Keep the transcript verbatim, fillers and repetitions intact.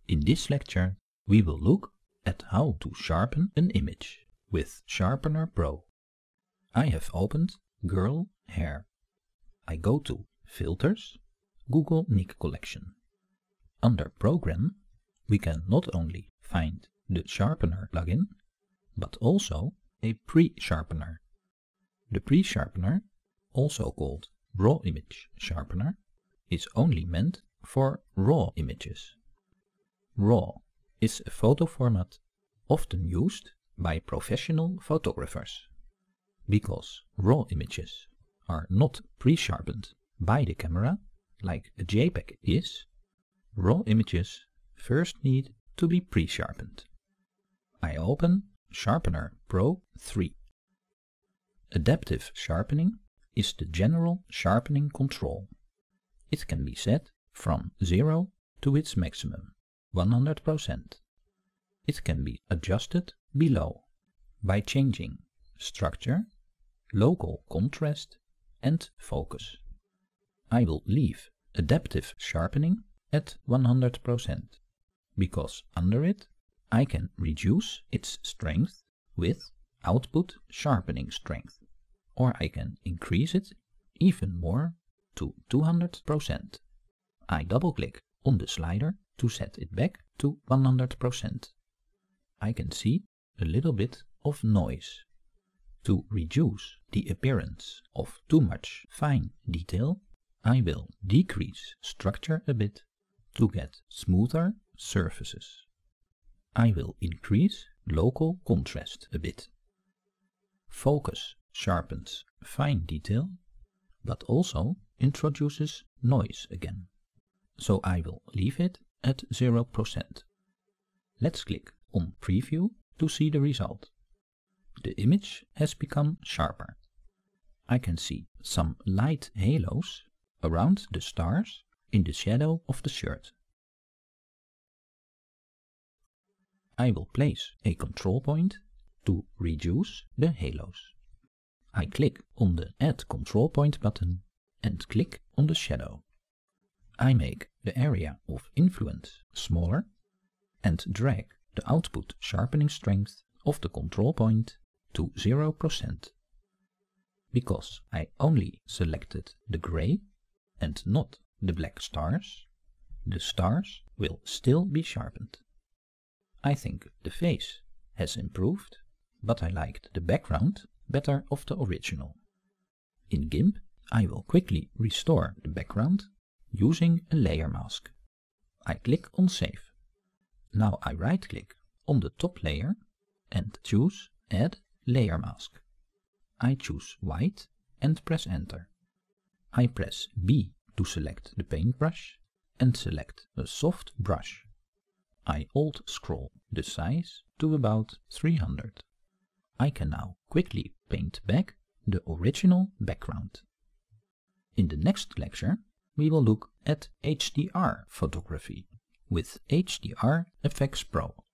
In this lecture, we will look at how to sharpen an image with Sharpener Pro. I have opened Girl Hair. I go to Filters, Google Nik Collection. Under Program, we can not only find the Sharpener plugin, but also a pre-sharpener. The pre-sharpener, also called Raw Image Sharpener, is only meant for raw images. RAW is a photo format often used by professional photographers. Because raw images are not pre-sharpened by the camera like a JPEG is, raw images first need to be pre-sharpened. I open Sharpener Pro three. Adaptive sharpening is the general sharpening control. It can be set from zero to its maximum, one hundred percent. It can be adjusted below by changing structure, local contrast and focus. I will leave adaptive sharpening at one hundred percent, because under it I can reduce its strength with output sharpening strength, or I can increase it even more to two hundred percent. I double click on the slider to set it back to one hundred percent. I can see a little bit of noise. To reduce the appearance of too much fine detail, I will decrease structure a bit to get smoother surfaces. I will increase local contrast a bit. Focus sharpens fine detail, but also introduces noise again. So I will leave it at zero percent. Let's click on Preview to see the result. The image has become sharper. I can see some light halos around the stars in the shadow of the shirt. I will place a control point to reduce the halos. I click on the Add Control Point button and click on the shadow. I make the area of influence smaller and drag the output sharpening strength of the control point to zero percent. Because I only selected the gray and not the black stars, the stars will still be sharpened. I think the face has improved, but I liked the background better of the original. In Gimp, I will quickly restore the background using a layer mask. I click on Save. Now I right-click on the top layer and choose Add Layer Mask. I choose White and press Enter. I press B to select the paintbrush and select a soft brush. I Alt-scroll the size to about three hundred. I can now quickly paint back the original background. In the next lecture, we will look at H D R photography with H D R Effects Pro.